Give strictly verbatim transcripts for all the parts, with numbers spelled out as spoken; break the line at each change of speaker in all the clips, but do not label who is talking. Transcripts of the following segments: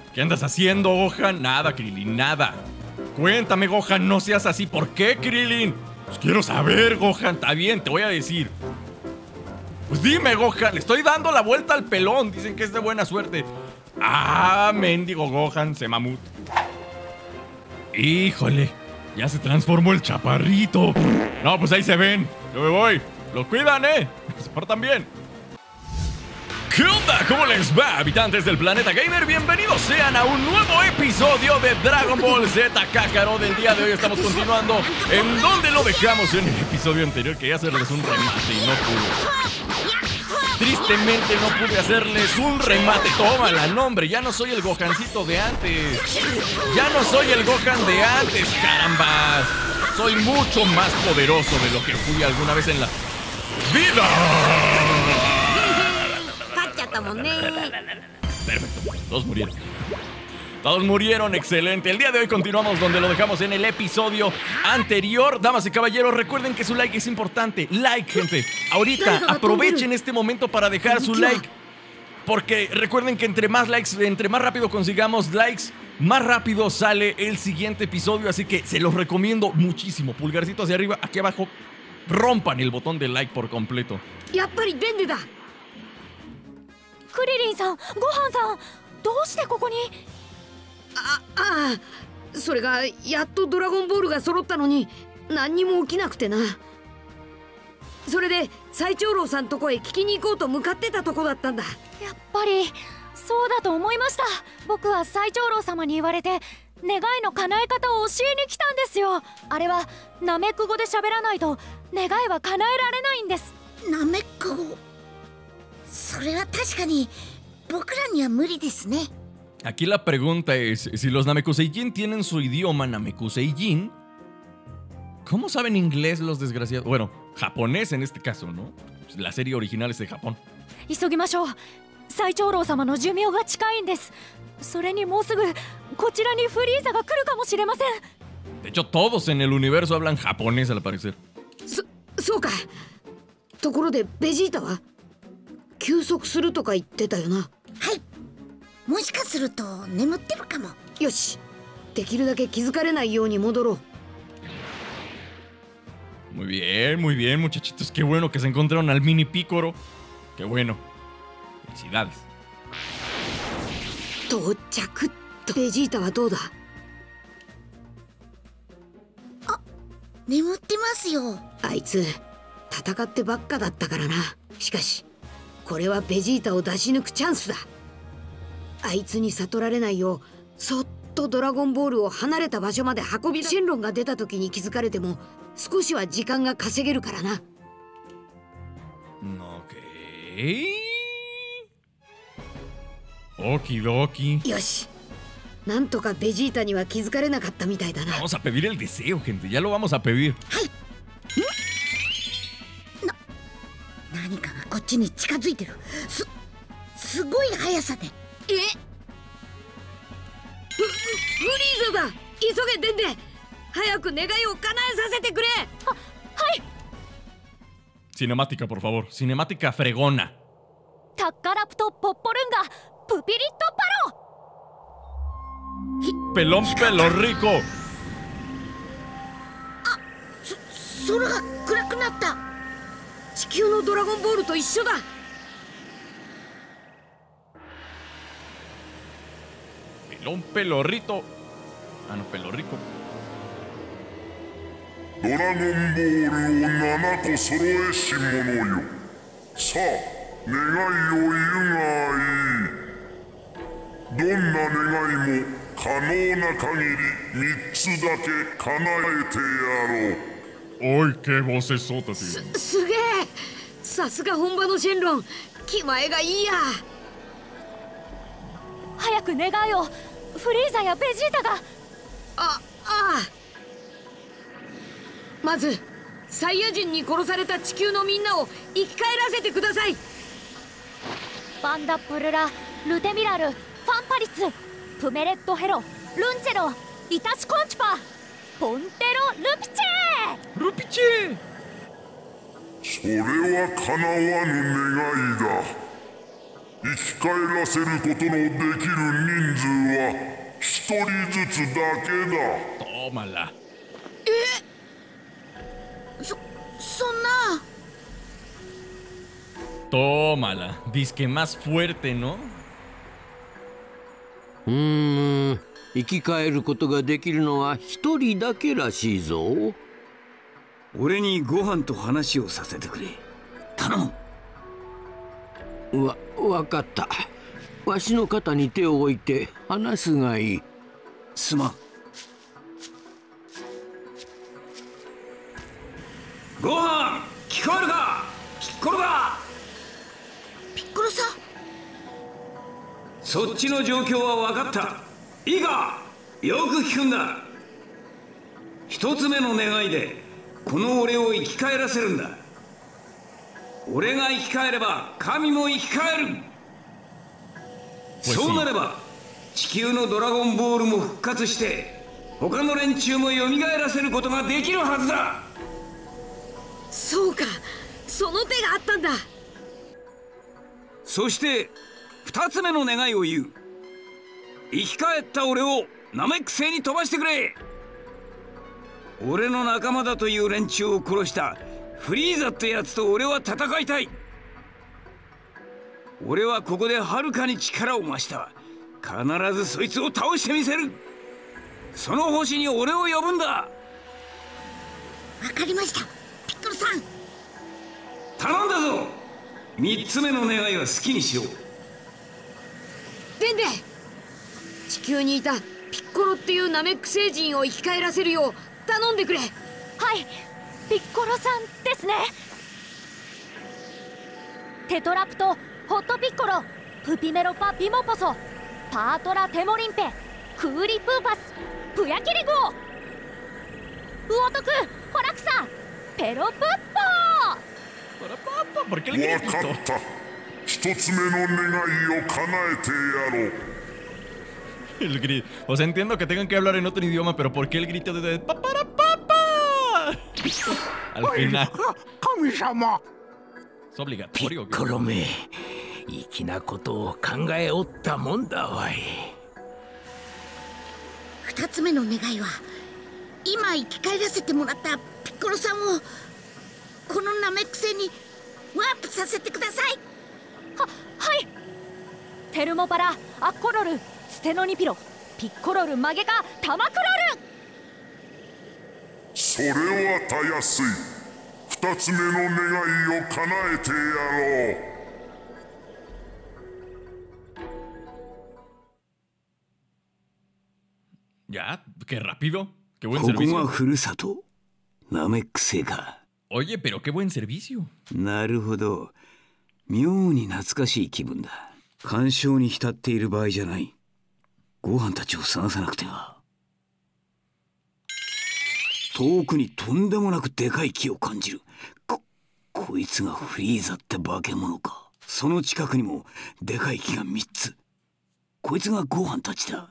¿Qué andas haciendo, Gohan? Nada, Krillin, nada. Cuéntame, Gohan, no seas así. ¿Por qué, Krillin? Pues quiero saber, Gohan. Está bien, te voy a decir. Pues dime, Gohan, le estoy dando la vuelta al pelón. Dicen que es de buena suerte. Ah, mendigo Gohan, se mamut. Híjole, ya se transformó el chaparrito. No, pues ahí se ven. Yo me voy. Los cuidan, ¿eh? Se portan bien. ¿Qué onda? ¿Cómo les va, habitantes del planeta gamer? Bienvenidos sean a un nuevo episodio de Dragon Ball Z Kakarot. Del día de hoy estamos continuando en donde lo dejamos en el episodio anterior, que ya hacerles un remate y no pude. Tristemente no pude hacerles un remate. Tómala, nombre, ya no soy el Gohancito de antes. Ya no soy el Gohan de antes, carambas. Soy mucho más poderoso de lo que fui alguna vez en la vida. Perfecto, todos murieron. Todos murieron, excelente. El día de hoy continuamos donde lo dejamos en el episodio anterior. Damas y caballeros, recuerden que su like es importante. Like, gente. Ahorita aprovechen este momento para dejar su like. Porque recuerden que entre más likes, entre más rápido consigamos likes, más rápido sale el siguiente episodio. Así que se los recomiendo muchísimo. Pulgarcito hacia arriba, aquí abajo. Rompan el botón de like por completo.
クリリンさん、ごはんさん、どうしてここに？
あ、ああ、それがやっとドラゴンボールが揃ったのに何にも起きなくてな。それで最長老さんとこへ聞きに行こうと向かってたとこだったんだ。
やっぱりそうだと思いました。僕は最長老様に言われて願いの叶え方を教えに来たんですよ。あれはナメック語で喋らないと願いは叶えられないんです。
ナメック語、それは確かに僕らには無理ですね。
Aquí la pregunta es, si los Namekuseijin tienen su idioma Namekuseijin, ¿cómo saben inglés los desgraciados? Bueno, japonés en este caso, ¿no? La serie original es de Japón.
急ぎましょう。最長老様の寿命が近いんです。それにもうすぐこちらにフリーザが来るかもしれません。
De hecho, todos en el universo hablan japonés al parecer.
そ、そうか。ところでベジータは休息するとか言ってたよな。はい。
もしかすると眠ってるかも。
よし。できるだけ気づかれないように戻ろう。
Muy bien, muy bien, muchachitos. Qué bueno que se encontraron al mini Picoro. Qué bueno. Felicidades.
到着と。ベジータはどうだ？
あ、眠ってますよ。
あいつ戦ってばっかだったからな。しかしこれはベジータを出し抜くチャンスだ。あいつに悟られないようそっとドラゴンボールを離れた場所まで運び、シェンロンが出た時に気づかれても少しは時間が稼げるからな。
オキドキ。
よし。なんとかベジータには気づかれなかったみたいだな。
Vamos a pedir el deseo, gente. Ya lo vamos a pedir.
はい。何かがこっちに近づいてる。す、すごい速さで。
え？フ、フリーザだ。急げデンデ。早く願いを叶えさせてくれ。
は、はい。
Cinemática, por favor. Cinemática fregona.
タッカラプトポッポルンガプピリットパロ。
Pelón pelo rico.
あ、そ、空が暗くなった。
地球のドラゴンボールと一緒だ。
Pelón pelorrito. Ah, no, pelo rico.
ドラゴンボールをななこ揃えし者よ。さあ、願いを言うがいい。どんな願いも可能な限りみっつだけ叶えてやろう。
¡Ay, qué vocesota, tío!
す、すげえ。さすが本場のシェンロン。気前がいいや。
早く願いを。フリーザやベジータが。
あ、ああ。まずサイヤ人に殺された地球のみんなを生き返らせてください。
バンダプルラ、ルテミラル、ファンパリツ、プメレットヘロ、ルンチェロ、イタチコンチパ、ポンテロ、ルピチェ。
ルピチェ。
それは叶わぬ願いだ。生き返らせることのできる人数は一人ずつだけだ。
Tómala.
そそんな。
Tómala. Disque más fuerte, ¿no?
うーん、生き返ることができるのは一人だけらしいぞ。
俺にご飯と話をさせてくれ。頼
む。わ、わかった。わしの肩に手を置いて話すがいい。
すまん。ご飯聞こえるか？ピッコロだ。
ピッコロさん。
そっちの状況は分かった。いいか、よく聞くんだ。一つ目の願いでこの俺を生き返らせるんだ。俺が生き返れば神も生き返る。そうなれば地球のドラゴンボールも復活して他の連中も蘇らせることができるはずだ。
そうか、その手があったんだ。
そして二つ目の願いを言う。生き返った俺をナメック星に飛ばしてくれ。俺の仲間だという連中を殺したフリーザってやつと俺は戦いたい。俺はここではるかに力を増した。必ずそいつを倒してみせる。その星に俺を呼ぶんだ。
わかりました、ピッコロさん。
頼んだぞ。三つ目の願いは好きにしろ。
デンデ、地球にいたピッコロっていうナメック星人を生き返らせるよう頼んでくれ。
はい、ピッコロさんですね。テトラプト、ホットピッコロ、プピメロパピモポソ、パートラテモリンペ、クーリプーパス、プヤキリグオ、ウオトク、ホラクサ、ペロプッポー。
¿Por qué el
わか
gritito?
った。一つ目の願いを叶えてやろう。
El grito. O sea, entiendo que tengan que hablar en otro idioma, pero ¿por qué el grito de papara papa? Al final.
神様。
Es obligatorio.
ピッコロめ、粋なことを考えおったもんだわい。
二つ目の願いは今生き返らせてもらったピッコロさんをこのナメック星にワープさせてください。
は、はい。テルモパラ、アッコロル、ステノニピロ、ピッコロル、マゲカ、タマクロル。
それはたやすい。二つ目の願いを叶えてやろう。
Ya, qué rápido. Qué buen
ここが
servicio.
ふるさと。ナメック星か。
Oye, pero qué buen servicio.
なるほど。妙に懐かしい気分だ。感傷に浸っている場合じゃない。ご飯たちを探さなくては。遠くにとんでもなくでかい木を感じる。こ、こいつがフリーザって化け物か。その近くにもでかい木がみっつ。こいつがご飯たちだ。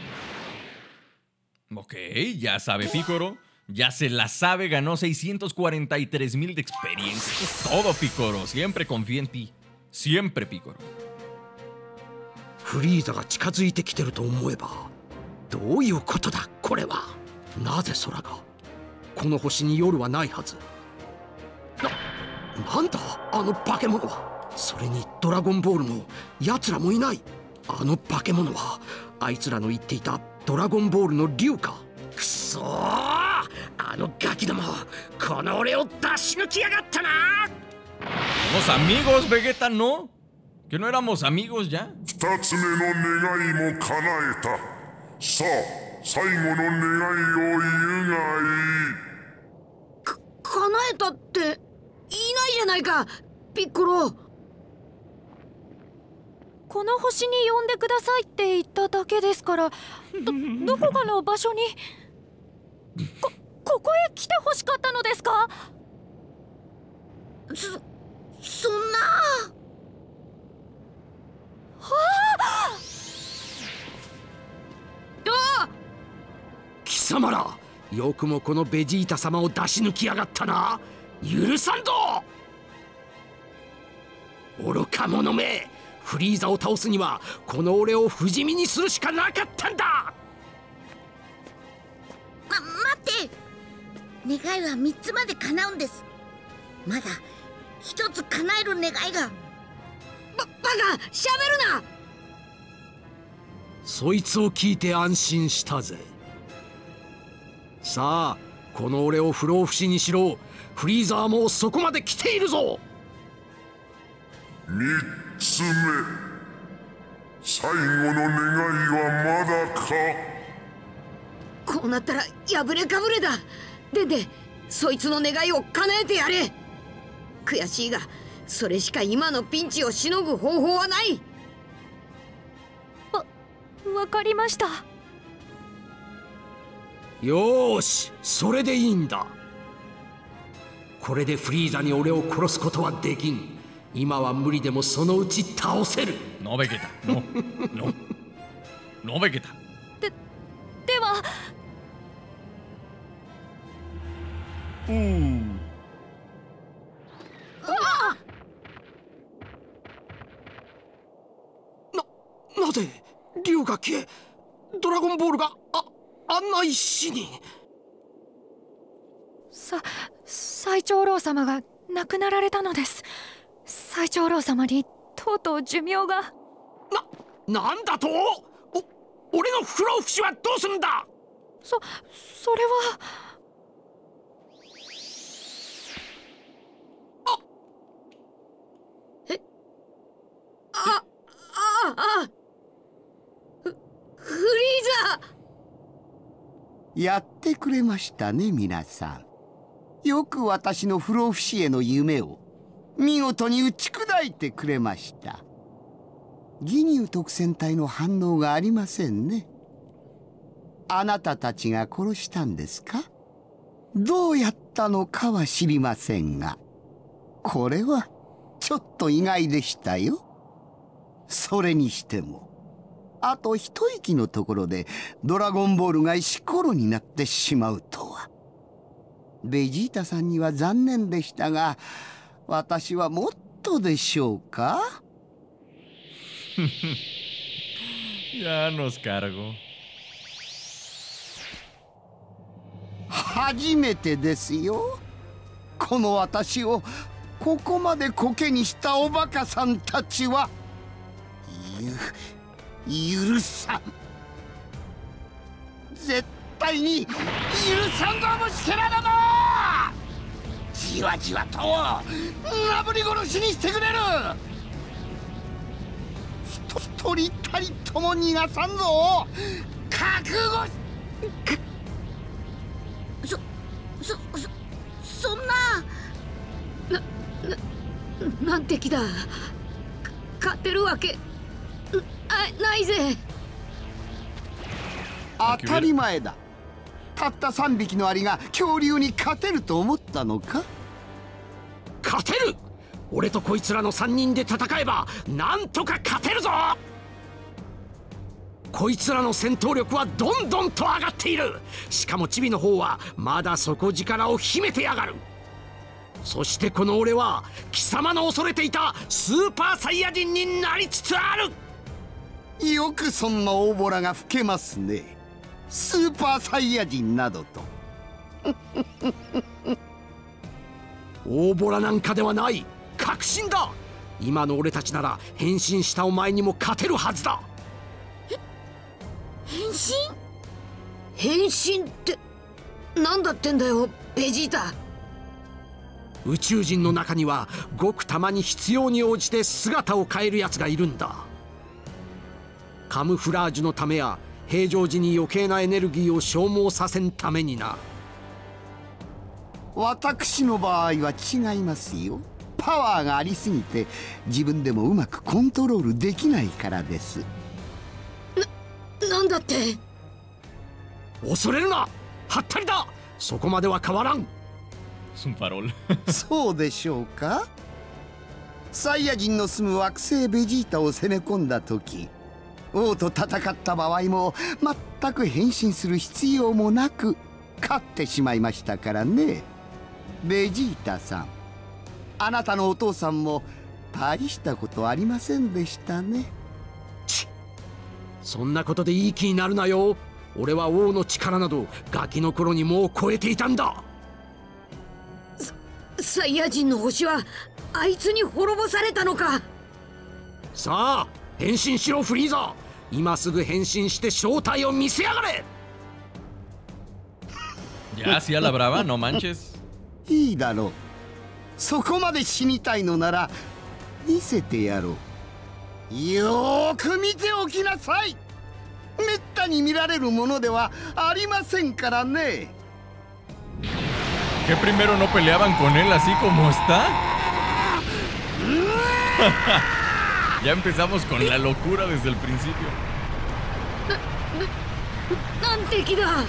Ok, ya sabe Picoro. Ya se la sabe, ganó seiscientos cuarenta y tres mil de experiencia. Es todo, Picoro. Siempre confía en ti. Siempre, Picoro.
フリーザが近づいてきてると思えば、どういうことだこれは。なぜ空がこの星に夜はないはず。な、なんだあの化け物は。それにドラゴンボールも奴らもいない。あの化け物はあいつらの言っていたドラゴンボールの竜か。くそー、あのガキども、この俺を出し抜きやがったな。
Somos amigos, Vegeta, ¿no? ¿Que no éramos amigos ya?
二つ目の願いも叶えた。さあ、最後の願いを言うがいい。
か、叶えたっていないじゃないか、ピッコロ。
この星に呼んでくださいって言っただけですから、ど、どこかの場所に。こ、ここへ来て欲しかったのですか？
そ、そんな。
はあ！
どう？貴様ら、よくもこのベジータ様を出し抜きやがったな。許さんぞ！愚か者め、フリーザを倒すにはこの俺を不死身にするしかなかったんだ。
て。願いはみっつまで叶うんです。まだひとつ叶える願いが。
ババカ、しゃべるな。
そいつを聞いて安心したぜ。さあ、この俺を不老不死にしろ。フリーザーもそこまで来ているぞ。
みっつめ、最後の願いはまだか。
こうなったら破れかぶれだ。でんでん、そいつの願いを叶えてやれ。悔しいが、それしか今のピンチをしのぐ方法はない。
わ、わかりました。
よーし、それでいいんだ。これでフリーザに俺を殺すことはできん。今は無理でもそのうち倒せる。
No Vegeta, no, no, no Vegeta。
で、では。
うー。
な、なぜ竜が消え、ドラゴンボールがあ、あんな石に。
さ、最長老様が亡くなられたのです。最長老様にとうとう寿命が。
な、なんだと。お、俺の不老不死はどうするんだ。
そ、それは。
あえあああフ、フリーザ
ー。やってくれましたね、皆さん。よく私の不老不死への夢を見事に打ち砕いてくれました。義乳特戦隊の反応がありませんね。あなたたちが殺したんですか？どうやったのかは知りませんが、これはちょっと意外でしたよ。それにしても、あと一息のところでドラゴンボールが石ころになってしまうとは。ベジータさんには残念でしたが、私はもっとでしょうか。
Ya nos cargo。
初めてですよ。この私をここまでコケにしたおバカさんたちはゆ許さん。絶対に許さんぞ、虫けらども。じわじわとなぶり殺しにしてくれる。一人たりとも逃がさんぞ。覚悟し。
そそそそんな
なななんて気だ。勝てるわけあないぜ。
当たり前だ。たったさんびきのアリが恐竜に勝てると思ったのか。
勝てる。俺とこいつらのさんにんで戦えばなんとか勝てるぞ。こいつらの戦闘力はどんどんと上がっている。しかもチビの方はまだ底力を秘めてやがる。そしてこの俺は貴様の恐れていたスーパーサイヤ人になりつつある。
よくそんな大ボラが吹けますね。スーパーサイヤ人などと。
大ボラなんかではない。確信だ。今の俺たちなら変身したお前にも勝てるはずだ。
変身
変身ってなんだってんだよ、ベジータ。
宇宙人の中にはごくたまに必要に応じて姿を変えるやつがいるんだ。カムフラージュのためや平常時に余計なエネルギーを消耗させんためにな。
私の場合は違いますよ。パワーがありすぎて自分でもうまくコントロールできないからです。
な、なんだって。
恐れるな、はったりだ。そこまでは変わらん。
Es un farol。
そうでしょうか。サイヤ人の住む惑星ベジータを攻め込んだ時、王と戦った場合も全く変身する必要もなく勝ってしまいましたからね。ベジータさん、あなたのお父さんも大したことありませんでしたね。
ちっ、そんなことでいい気になるなよ。 俺は王の力などガキの頃にもう超えていたんだ。
サイヤ人の星はあいつに滅ぼされたのか。
さあ変身しろフリーザ。今すぐ変身して正体を見せやがれ。
Ya hacía la brava, no manches.
いいだろう。そこまで死にたいのなら見せてやろう。よーく見ておきなさい。めったに見られるものではありませんからね。
¿Que primero no peleaban con él así como está? Ya empezamos con la locura desde el principio.
な、な、なんて気だ。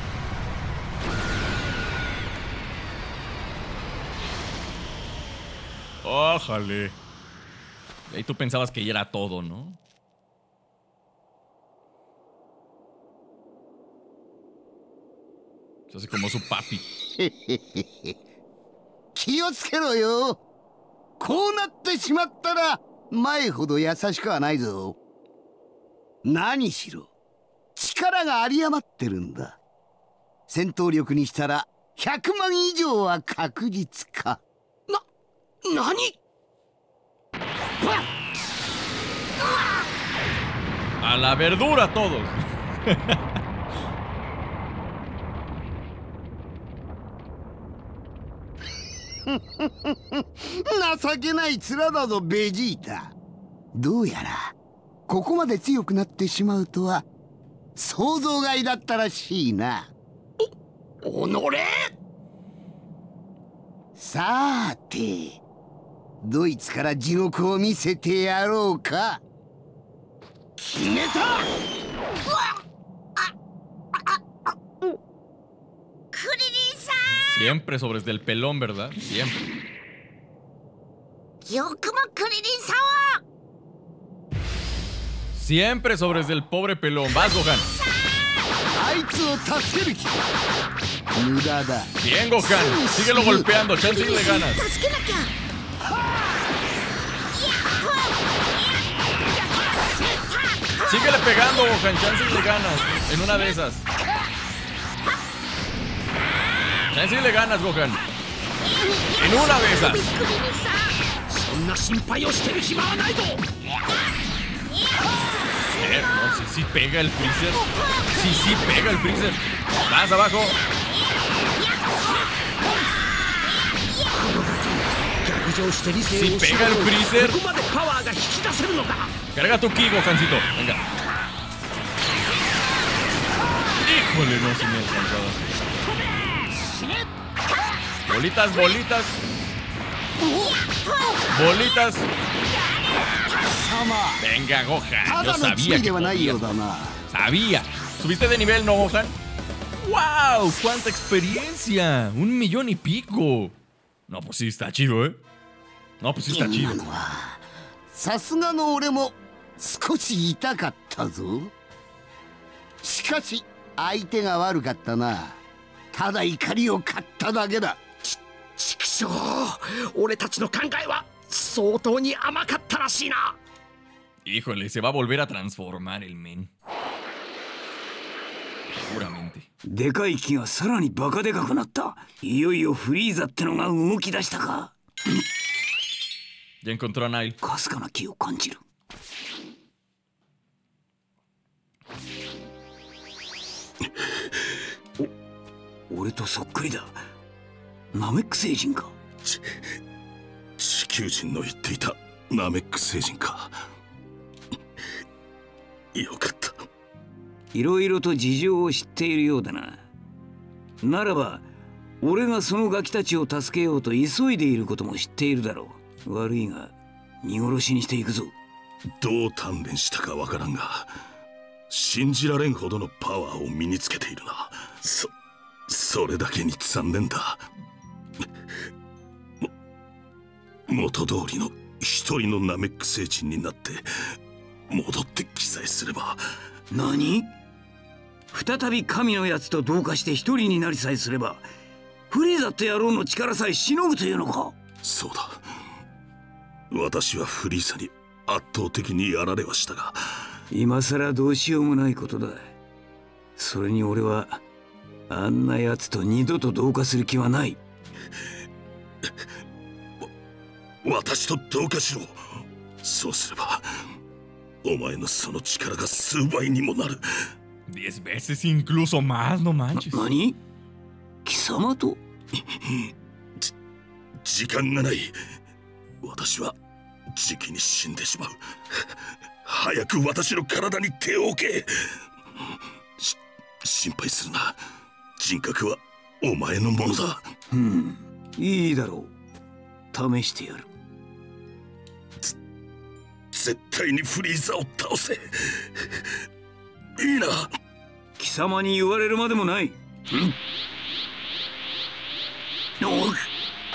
¡Ójale! Y tú pensabas que ya era todo, ¿no? Se hace como su papi.
気をつけろよ。こうなってしまったら前ほど優しくはないぞ。何しろ力が有り余ってるんだ。戦闘力にしたらひゃくまん以上は確実か。
な、何
A la verdura todos.
情けない面だぞベジータ。どうやらここまで強くなってしまうとは想像外だったらしいな。
お、おのれ。
さーてドイツから地獄を見せてやろうか。決めた。
Siempre sobres del pelón, ¿verdad? Siempre. Siempre sobres del pobre pelón. Vas, Gohan. Bien, Gohan. Síguelo golpeando. Chance y le ganas. Síguele pegando, Gohan. Chance y le ganas. En una de esas. Chance y le ganas, Gohan. En una de esas. Eh, no, sí, sí pega el Freezer. Sí, sí pega el Freezer. Más abajo. Sí pega el Freezer. Carga tu ki, Gohancito. Venga. Híjole, no se me ha alcanzado. Bolitas, bolitas. Bolitas. Venga, Gohan. Yo sabía que podías. Sabía. ¿Subiste de nivel, no, Gohan? ¡Wow! ¡Cuánta experiencia! Un millón y pico. No, pues sí está chido, ¿eh? No, pues sí está chido.
さすがの俺も少し痛かったぞ。しかし相手が悪かったな。ただ怒りを買っただけだ。
ち、畜生。俺たちの考えは相当に甘かったらしいな。
Híjole, se va a volver a transformar el men. Seguramente.
でかい木がさらにバカでかくなった。いよいよフリーザってのが動き出したか。
Ya encontró a Nile.
かすかな木を感じる。お、俺とそっくりだ。ナメック星人か。
ち、地球人の言っていたナメック星人か。よかった。
いろいろと事情を知っているようだな。ならば俺がそのガキたちを助けようと急いでいることも知っているだろう。悪いが見殺しにしていくぞ。
どう鍛錬したかわからんが信じられんほどのパワーを身につけているな。そそれだけに残念だ。元通りの一人のナメック星人になって戻って記載すれば。
何？再び神のやつと同化して一人になりさえすればフリーザって野郎の力さえしのぐというのか。
そうだ。私はフリーザに圧倒的にやられはしたが
今さらどうしようもないことだ。 それに俺はあんなやつと二度と同化する気はない。
私と同化しろ。そうすればお前のその力が数倍にもなる。
diez veces incluso más, no manches.
何？貴様と？
時間がない。私はじきに死んでしまう。早く私の体に手を置け。し心配するな。人格はお前のものだ。
うん、いいだろう。試してやる。
絶対にフリーザを倒せ。いいな。
貴様に言われるまでもない。うん、おう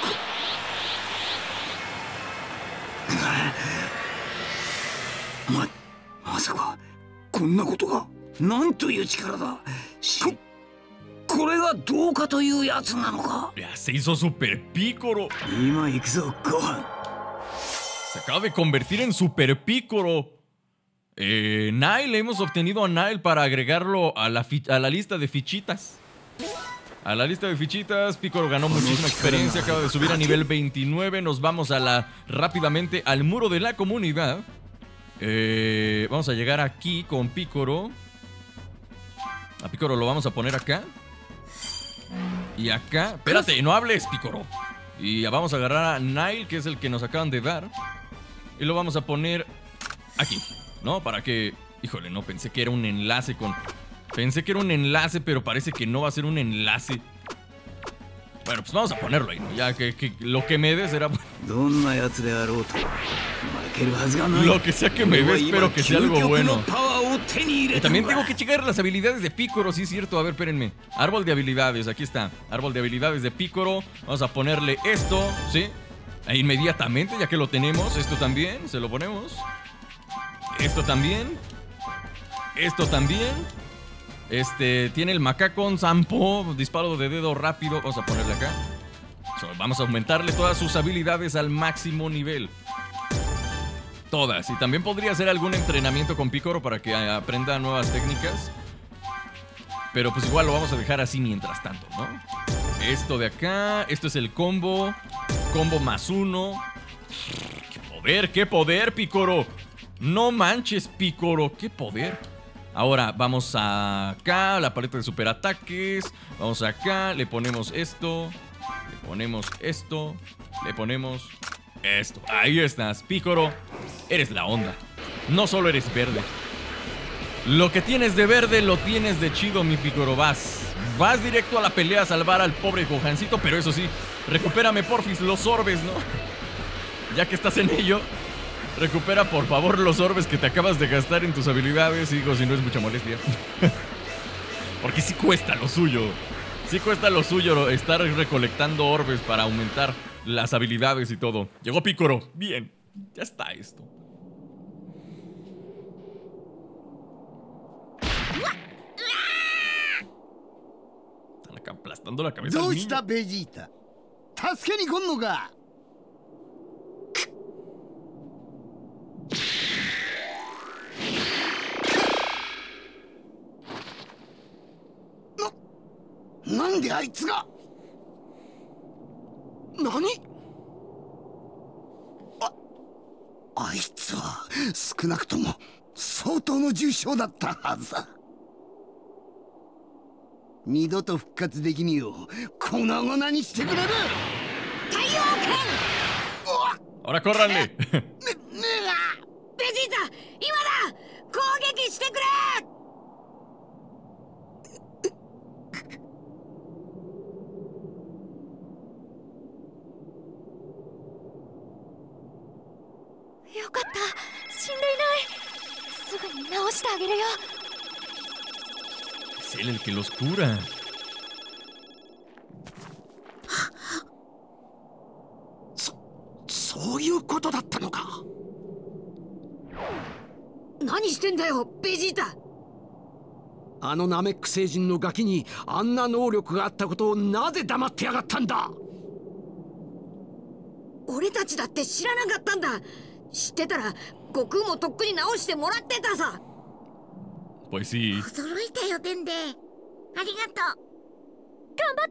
ま、まさかこんなことが。なんという力だ。しこれがどうかというやつなのか。
Ya se hizo Super Piccolo.
今行くぞ、ご飯。
Se acaba de convertir en Super Piccolo. Eh, Nile, hemos obtenido a Nile para agregarlo a la, a la lista de fichitas. A la lista de fichitas, Piccolo ganó muchísima experiencia, acaba de subir a nivel veintinueve. Nos vamos a la rápidamente al muro de la comunidad. Eh, vamos a llegar aquí con Piccolo. A Piccolo lo vamos a poner acá. Y acá, espérate, no hables, Piccolo. Y vamos a agarrar a Nile, que es el que nos acaban de dar. Y lo vamos a poner aquí, ¿no? Para que... Híjole, no, pensé que era un enlace con... Pensé que era un enlace, pero parece que no va a ser un enlace. Bueno, pues vamos a ponerlo ahí, ¿no? Ya que, que lo que me des será... Lo que sea que me des, espero que sea algo bueno. Y también tengo que checar las habilidades de Piccolo, sí es cierto. A ver, espérenme. Árbol de habilidades, aquí está. Árbol de habilidades de Piccolo. Vamos a ponerle esto, ¿sí? E inmediatamente, ya que lo tenemos. Esto también, se lo ponemos. Esto también. Esto también. Este, tiene el Macacon Sampo, disparo de dedo rápido. Vamos a ponerle acá. So, vamos a aumentarle todas sus habilidades al máximo nivel. Todas. Y también podría hacer algún entrenamiento con Piccolo para que aprenda nuevas técnicas. Pero pues igual lo vamos a dejar así mientras tanto, ¿no? Esto de acá. Esto es el combo. Combo más uno. ¡Qué poder! ¡Qué poder, Piccolo! No manches, Piccolo. ¡Qué poder! Ahora vamos acá, la paleta de superataques. Vamos acá, le ponemos esto. Le ponemos esto. Le ponemos esto. Ahí estás, Piccolo. Eres la onda. No solo eres verde. Lo que tienes de verde lo tienes de chido, mi Piccolo. Vas. Vas directo a la pelea a salvar al pobre Gohancito. Pero eso sí, recupérame porfis los orbes, ¿no? Ya que estás en ello, recupera por favor los orbes que te acabas de gastar en tus habilidades. Digo, si no es mucha molestia. Porque sí cuesta lo suyo. Sí cuesta lo suyo estar recolectando orbes para aumentar las habilidades y todo. Llegó Piccolo. Bien, ya está esto. Están acá aplastando la cabeza al niño.
Vegeta? ¡Tasque ni con no ga! ¿Nande a itsu ga? ¿Nani? あいつは少なくとも相当の重傷だったはずだ。二度と復活できによう粉々にしてくれる。
太陽拳。
Ahora córranle.
ね、ねえがベジータ、今だ。攻撃してくれ。
よかった、死んでいない。すぐに直してあげるよ。
Es él el que los cura.
そ、そういうことだったのか。
何してんだよ、ベジータ。
あのナメック星人のガキにあんな能力があったことをなぜ黙ってやがったんだ。
俺たちだって知らなかったんだ。知ってたら悟空もとっくに直してもらってたさ。
Pues sí.
驚いたよ。 トデンデ。ありがとう。
頑張って。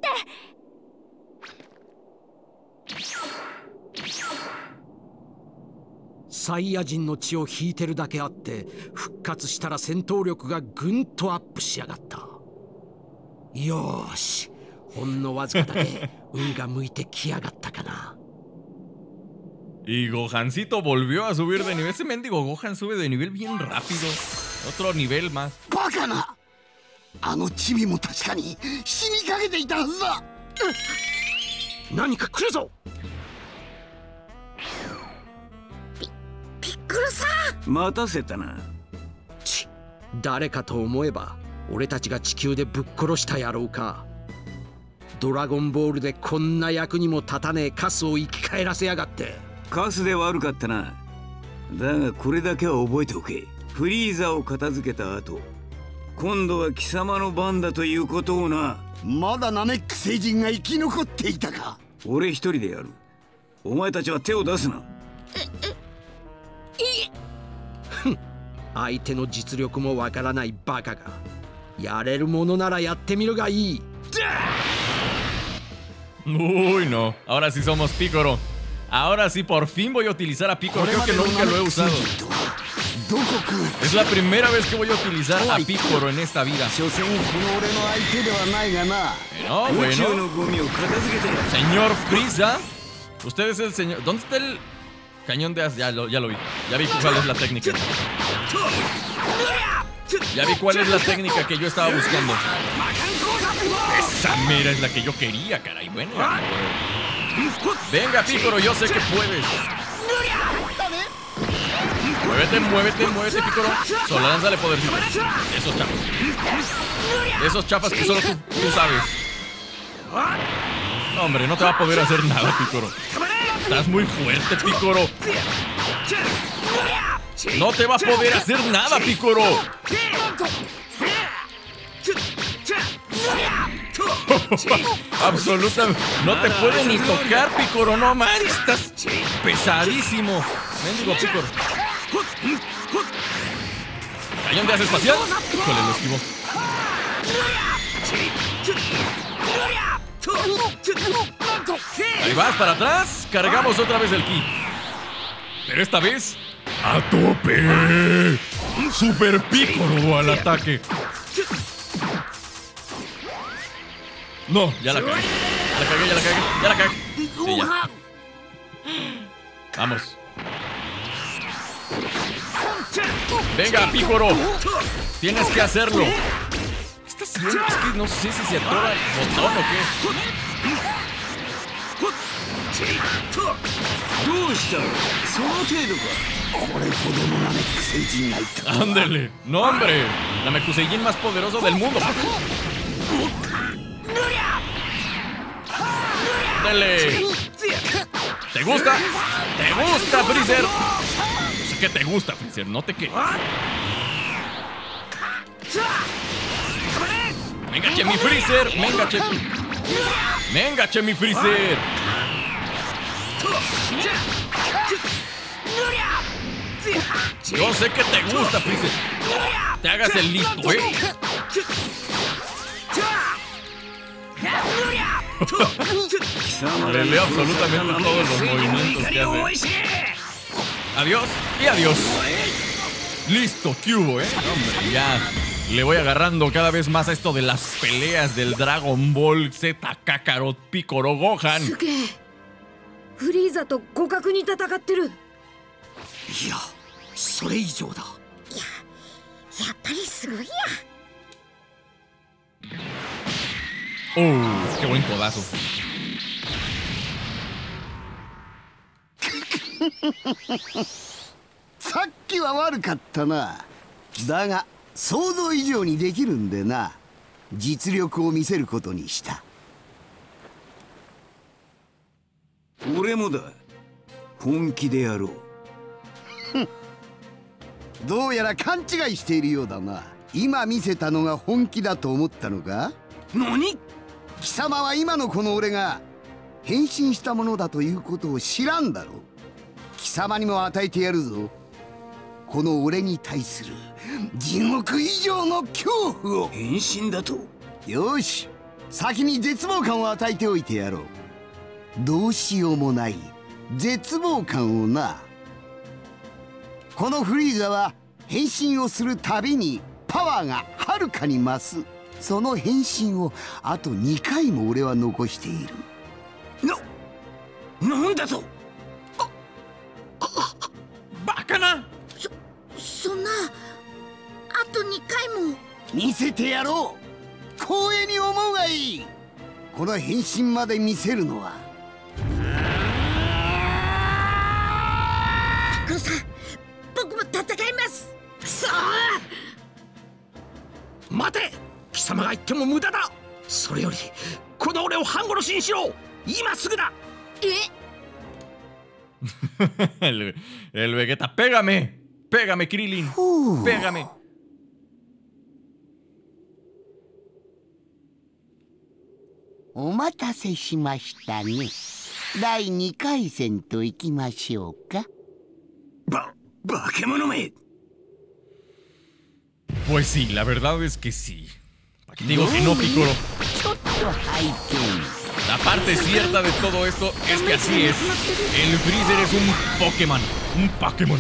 サイヤ人の血を引いてるだけあって復活したら戦闘力がぐんとアップしやがった。よーし、ほんのわずかだけ運が向いてきやがったかな。
Y Gohancito volvió a subir de nivel. Ese mendigo Gohan sube de nivel bien rápido. Otro nivel más.
バカな。あのチビも確かに死にかけていたはずだ。
何か来るぞ。
ピピッコロさ
ん、待たせたな。
ち、誰かと思えば俺たちが地球でぶっ殺した野郎か。ドラゴンボールでこんな役にも立たねえカスを生き返らせやがって。
カスで悪かったな。だがこれだけは覚えておけ。フリーザを片付けた後、今度は貴様の番だということをな。
まだナメック星人が生き残っていたか。
俺一人でやる。お前たちは手を出すな。
ふん、相手の実力もわからないバカが。やれるものならやってみるがいい。
Uy, no. Ahora sí somos Piccolo. Ahora sí, por fin voy a utilizar a Piccolo. Creo que nunca lo he usado. Es la primera vez que voy a utilizar a Piccolo en esta vida. No, bueno. Señor Frieza. Usted es el señor... ¿Dónde está el cañón de as? Ya lo, ya lo vi. Ya vi cuál es la técnica. Ya vi cuál es la técnica que yo estaba buscando. Esa mera es la que yo quería, caray. Bueno. Venga, Piccolo, yo sé que puedes. Muévete, muévete, muévete, Piccolo. Solo lánzale podercito. Esos chafas. Esos chafas que solo tú, tú sabes. No, hombre, no te va a poder hacer nada, Piccolo. Estás muy fuerte, Piccolo. No te va a poder hacer nada, Piccolo. Absolutamente. No te puede ni tocar, Piccolo. No manches, estás pesadísimo. Mendigo Piccolo. Cañón de as espacial. Híjole, lo esquivó. Ahí vas, para atrás. Cargamos otra vez el ki. Pero esta vez ¡a tope! ¡Super Piccolo al ataque! No, ya la cagué. Ya la cagué, ya la cagué, ya la cagué. Sí, ya. Vamos. Venga, Piccolo. Tienes que hacerlo. ¿Qué está haciendo? Es que no sé si se atora el botón o qué. Ándele. No, hombre. Namekuseijin más poderoso del mundo. Ándele. ¿Te gusta? ¿Te gusta, Freezer? Yo sé que te gusta, Freezer. No te quedes. Venga, che, mi Freezer. Venga, che. Venga, che, mi Freezer. Yo sé que te gusta, Freezer. Te hagas el listo, ¿eh? Le leo absolutamente todos los movimientos que hace. Adiós y adiós. Listo, ¿qué hubo, eh? Hombre, ya le voy agarrando cada vez más a esto de las peleas del Dragon Ball Z, Kakarot, Piccolo, Gohan.
フリーザと互角に戦ってる。
いや、それ以上だ。
いや、やっぱりすごいや。
Oh, qué buen codazo.
さっきは悪かったな。だが想像以上にできるんでな。実力を見せることにした。
俺もだ。本気でやろう。
どうやら勘違いしているようだな。今見せたのが本気だと思ったのか？
何？
貴様は今のこの俺が変身したものだということを知らんだろう。貴様にも与えてやるぞ。 この俺に対する地獄以上の恐怖を。
変身だと？
よし、先に絶望感を与えておいてやろう。どうしようもない絶望感をな。このフリーザは変身をするたびにパワーがはるかに増す。その変身をあとにかいも俺は残している。
な、なんだと？
バカな。
そ、そんな、あとにかいも。
見せてやろう。光栄に思うがいい。この変身まで見せるのは。
ピッコロさん、僕も戦います。
くそー！待て！貴様が言っても無駄だ。それよりこの俺を半殺しにしろ。今すぐだ。
え
el, el Vegeta, pégame, pégame, Krillin, pégame.
お待たせしましたね。だいにかい戦といきましょうか。
ば、化け物め。
Pues sí, la verdad es que sí. Aquí digo que no, Piccolo. La parte cierta de todo esto es que así es. El Freezer es un Pokémon. Un Pokémon.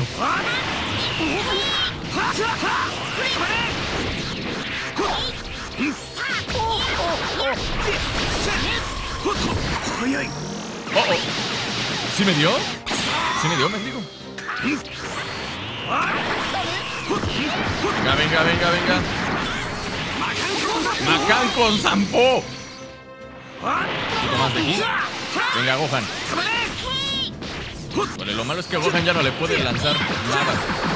Oh, oh. ¿Sí me dio? ¿Sí me dio, mendigo? Venga, venga, venga, venga. Macán con Zampo. Un poquito más de aquí. Venga, Gohan. Vale, lo malo es que Gohan ya no le puede lanzar nada.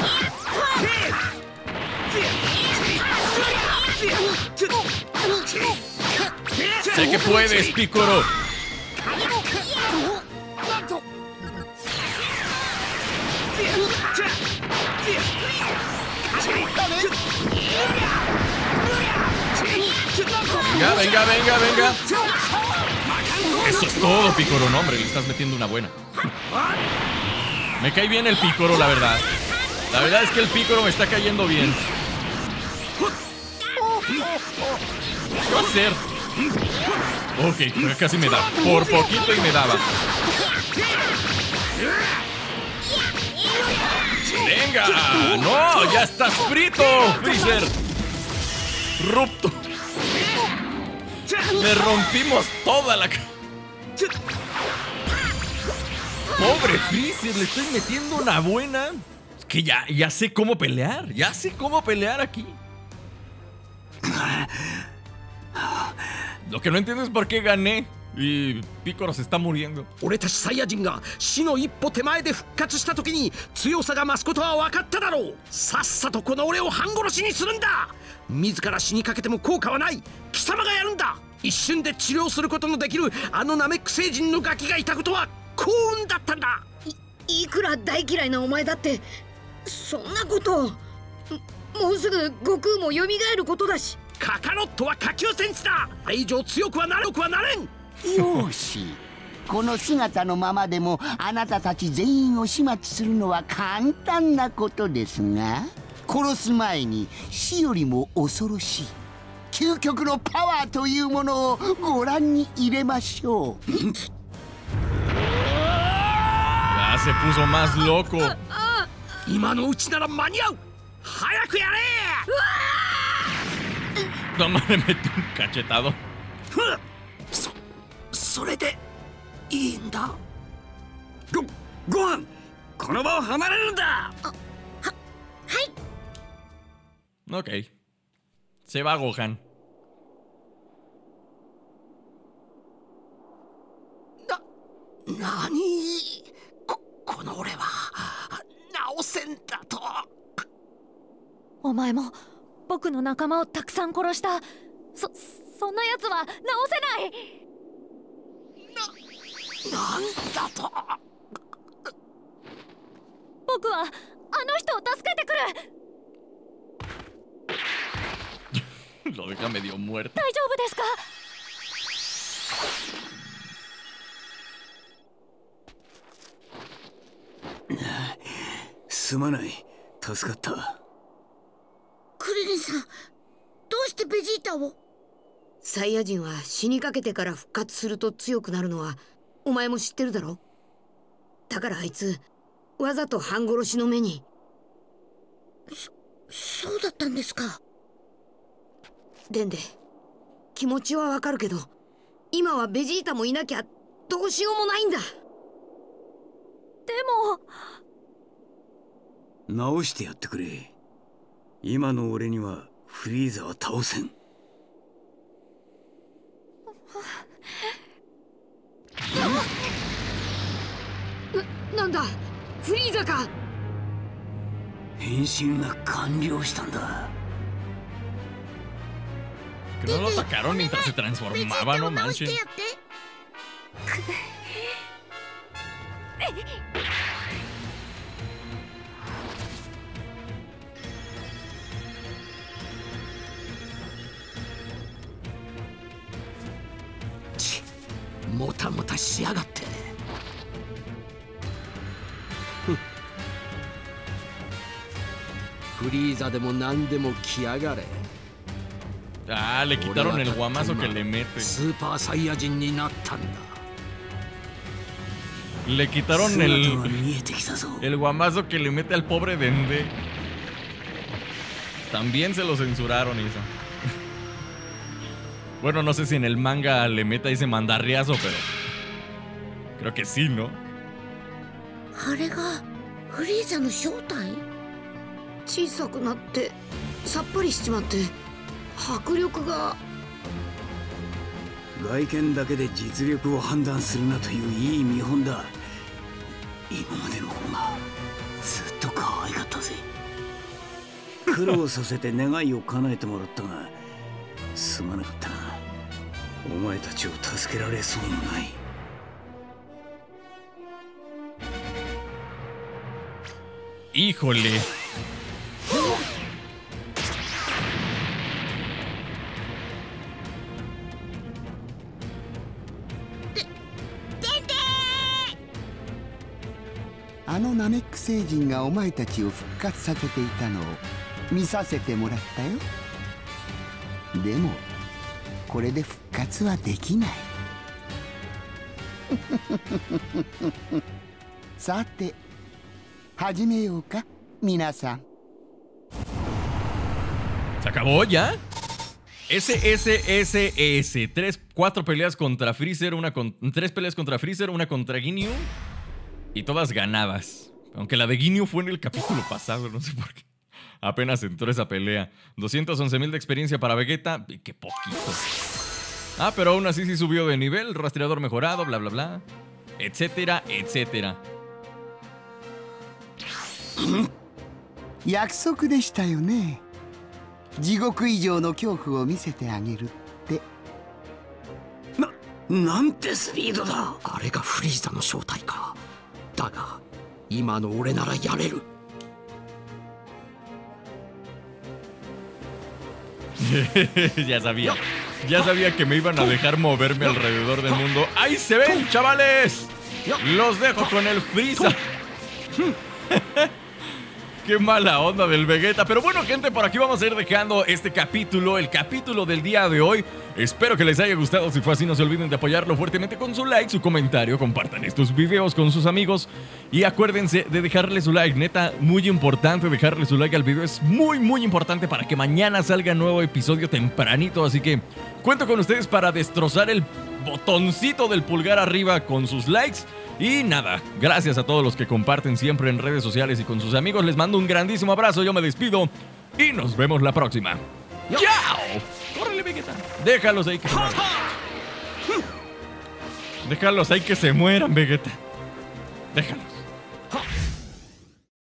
Sé que puedes, Piccolo. Venga, venga, venga, venga. Eso es todo, Piccolo. No, hombre, le estás metiendo una buena. Me cae bien el Piccolo, la verdad. La verdad es que el Piccolo me está cayendo bien. ¿Qué va a hacer? Ok, casi me da. Por poquito y me daba. ¡Venga! ¡No! ¡Ya estás frito, Freezer! ¡Rupto! Le rompimos toda la... Pobre Freezer, le estoy metiendo una buena. Es que ya, ya sé cómo pelear. Ya sé cómo pelear aquí. Lo que no entiendo es por qué gané y Piccolo se está muriendo.
俺たちサイヤ人が死の一歩手前で復活した時に強さが増すことは分かっただろう。さっさとこの俺を半殺しにするんだ。自ら死にかけても効果はない。貴様がやるんだ。一瞬で治療することのできるあのナメック星人のガキがいたことは幸運だったんだ。
い, いくら大嫌いなお前だってそんなことを。もうすぐ悟空も蘇ることだし。
カカロットは下級戦士だ。あれ以上強くはなれくはなれん。
よし、この姿のままでもあなたたち全員を始末するのは簡単なことですが、殺す前に死よりも恐ろしい究極のパワーというものをご覧に入れましょう。
Ya se puso más loco.
今のうちなら間に合う。早くやれ。
Toma, le metí un cachetado.
そ、それでいいんだ。
ご、ご飯、この場を離れるんだ。
は、はい。
Ok. Se va Gohan.
な、なに？こ、この俺は直せんだと。
お前も僕の仲間をたくさん殺した。そ、そんな奴は直せない。
な、なんだと。
僕はあの人を助けてくる。
Lo deja medio muerto.
大丈夫ですか？
すまない。 助かった。
クリリンさん、どうしてベジータを？
サイヤ人は死にかけてから復活すると強くなるのはお前も知ってるだろ。だからあいつわざと半殺しの目に。
そ、そうだったんですか。
デンデ、気持ちはわかるけど今はベジータもいなきゃどうしようもないんだ。
でも
直してやってくれ。今の俺にはフリーザは倒せん。
な、なんだフリーザか。
変身が完了したんだ。
Que no lo atacaron mientras se transformaba, no manchen.
ち、もたもたしやがって。フリーザでも何でも来やがれ。
Ah, le quitaron el guamazo que le mete.
Super Saiyajinになったんだ。
Le quitaron el el guamazo que le mete al pobre Dende. También se lo censuraron eso. Bueno, no sé si en el manga le meta ese mandarriazo, pero creo que sí, ¿no?
あれがフリーザの正体？
小さくなってさっぱりしちまって。迫力が。
外見だけで実力を判断するなといういい見本だ。今までの方がずっと可愛かったぜ。苦労させて願いを叶えてもらったがすまなかったな。お前たちを助けられそうもない。
Híjole.
¡Dende! あのナメック星人がお前たちを復活させていたのを見させてもらったよ。でもこれで復活はできない。さて始めようか皆さん。
¿Se acabó ya? S S S S. Tres, cuatro peleas contra Freezer, una con, tres peleas contra Freezer, una contra Ginyu. Y todas ganadas. Aunque la de Ginyu fue en el capítulo pasado, no sé por qué. Apenas entró esa pelea. doscientos once mil de experiencia para Vegeta. Y qué poquito. Ah, pero aún así sí subió de nivel. Rastreador mejorado, bla, bla, bla. Etcétera, etcétera.
約束でしたよね。地獄以上の恐怖を見せてあげるって。
な、なんてスピードだ。あれがフリーザの正体か。だが今の俺ならやれる。
Ya sabía. Ya sabía que me iban a dejar moverme alrededor del mundo. ¡Ahí se ven, chavales! Los dejo con el Freezer. Qué mala onda del Vegeta. Pero bueno, gente, por aquí vamos a ir dejando este capítulo, el capítulo del día de hoy. Espero que les haya gustado. Si fue así, no se olviden de apoyarlo fuertemente con su like, su comentario. Compartan estos videos con sus amigos. Y acuérdense de dejarle su like. Neta, muy importante dejarle su like al video. Es muy, muy importante para que mañana salga nuevo episodio tempranito. Así que cuento con ustedes para destrozar el botoncito del pulgar arriba con sus likes. Y nada, gracias a todos los que comparten siempre en redes sociales y con sus amigos. Les mando un grandísimo abrazo, yo me despido y nos vemos la próxima. ¡Chao! ¡Córrele, Vegeta! Déjalos ahí que se mueran. Déjalos ahí que se mueran, Vegeta. Déjalos.